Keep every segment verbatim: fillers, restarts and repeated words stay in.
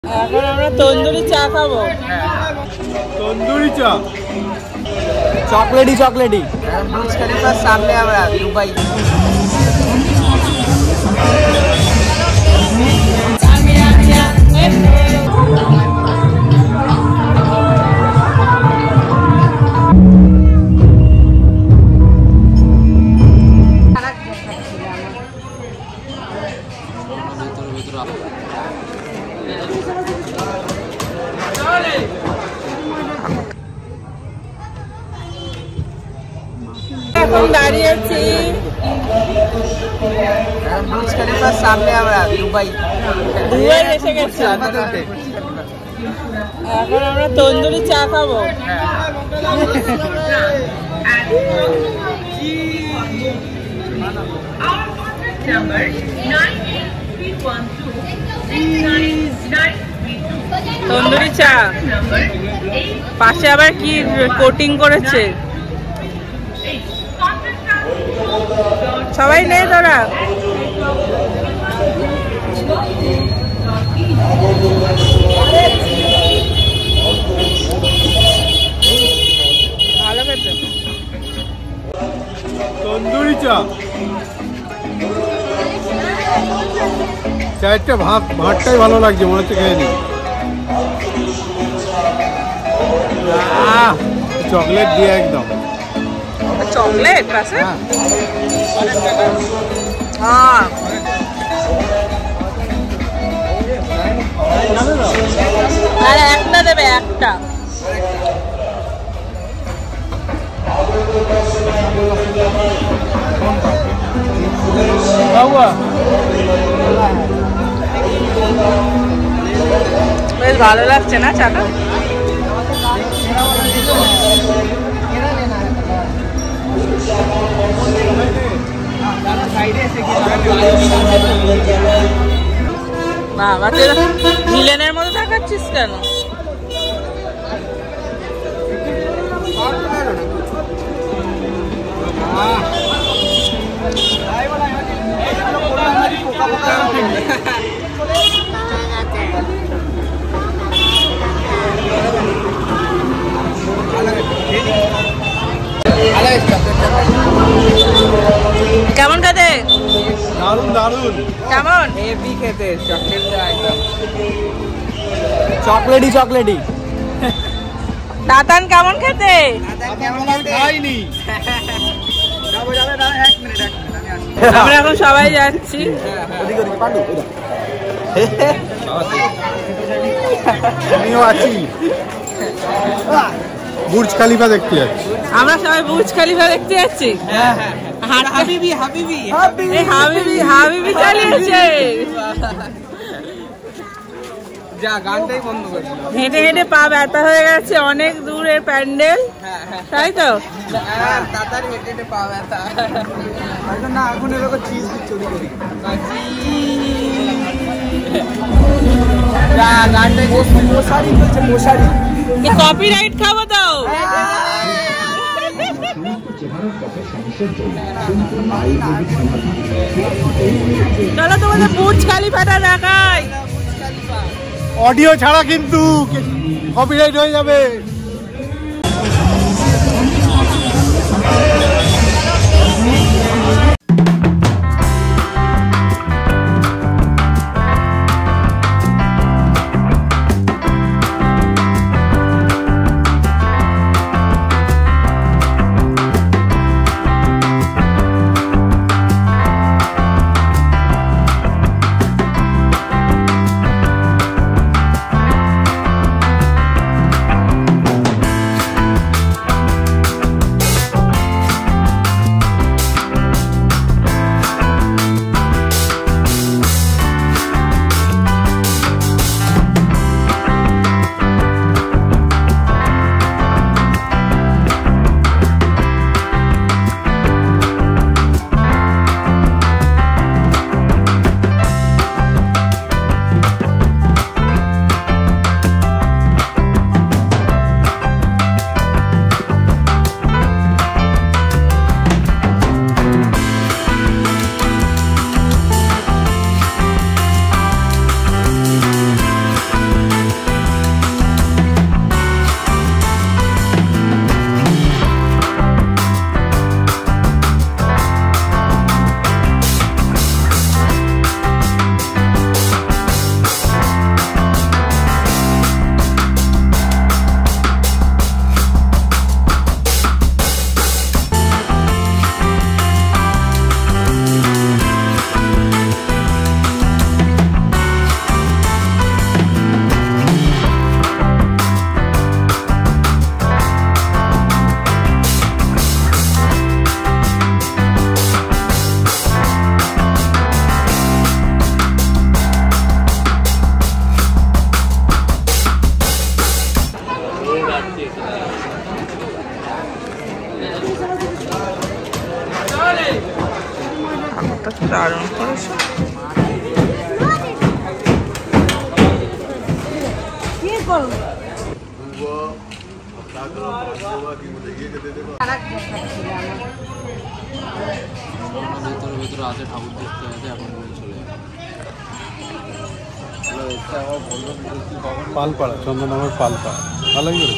এখন আমরা তন্দুরি চা খাবো। তন্দুরি চা, চকলেটি চকলেটি বুর্জ খলিফার সামনে আমরা দুবাই। এখন দাঁড়িয়ে আছি বুর্জ খলিফার সামনে আমরা দুবাই। দুবাই এসে গেছি। এখন আমরা তন্দুরি চা খাবো। তন্দুরি চা পাশে আবার কি কোটিং করেছে। সবাই নেই তোরা। ভালো খেতে তন্দুরি চা, চারটা ভাত ভাতটাই ভালো লাগছে, মনে হচ্ছে খেয়ে নি। চকলেট দিয়ে একদম চকলেট আছে। হ্যাঁ আর একটা দেবে একটা। বেশ ভালো লাগছে না চাটা। বাবা ভিলেনের মতো দেখাচ্ছিস কেন? কেমন খেতে? দারুন দারুন। কেমন? হেভি খেতে। চকলেট একদম চকলেটি চকলেটি। দাতান কেমন খেতে? খাইনি। আমরা এখন সবাই যাচ্ছি। আমিও আছি, বুর্জ খলিফা দেখতে যাচ্ছি। আমরা সবাই বুর্জ খলিফা দেখতে যাচ্ছি। হাবিবি হাবিবি হাবিবি হাবিবি চালিয়েছে। যা গানটাই বন্ধ করে দিল। হেঁটে হেঁটে পা ব্যথা হয়ে গেছে, অনেক দূরের প্যান্ডেল। তাই তো দাদার হেঁটে হেঁটে পা ব্যথা। না এখন এরকম চিজ চুরি করি। গানটাই মশারি বলছে, মশারি। কপিরাইট খাবো তো। চলো তোমাদের বুর্জ খলিফাটা দেখাই। অডিও ছাড়া কিন্তু কপিরাইট হয়ে যাবে। করো। ভেতরে ভেতরে আছে ঠাকুর দেখতে আছে এখন চলে যাবে। পালপাড়া, চন্দননগর পালপাড়া, ভালোই করে।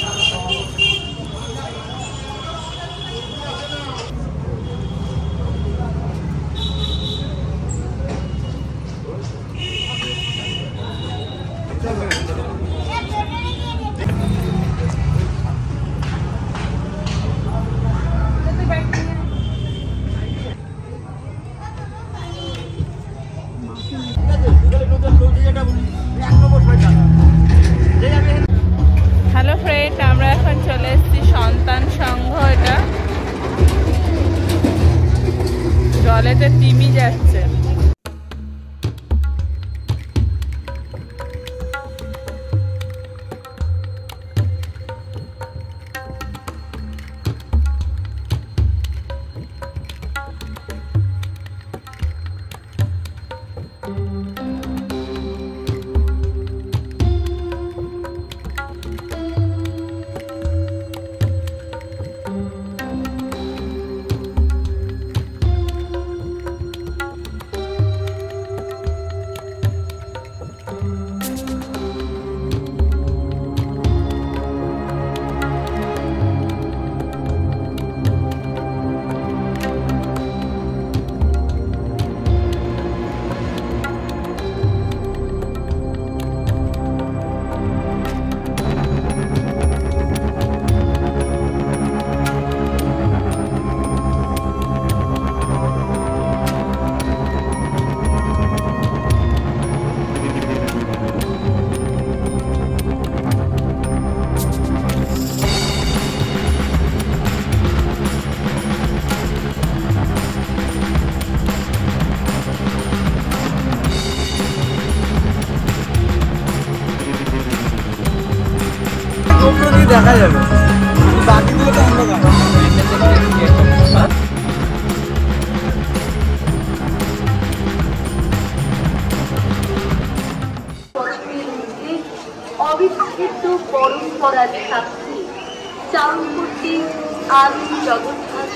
হ্যালো ফ্রেন্ড, আমরা এখন চলে এসেছি সন্তান সংঘ। এটা জলেতে তিমি যাচ্ছে। দেখা যাবে বাকিগুলো তো অন্ধকার। অবিচ্ছেদ্য পরম্পরার সাক্ষী চারণ করতে আদি জগৎ